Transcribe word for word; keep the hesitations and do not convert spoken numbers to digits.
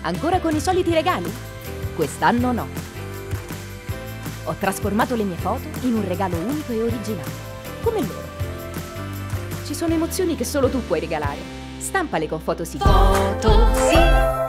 Ancora con i soliti regali? Quest'anno no. Ho trasformato le mie foto in un regalo unico e originale, come loro. Ci sono emozioni che solo tu puoi regalare. Stampale con Photosì. Photosì.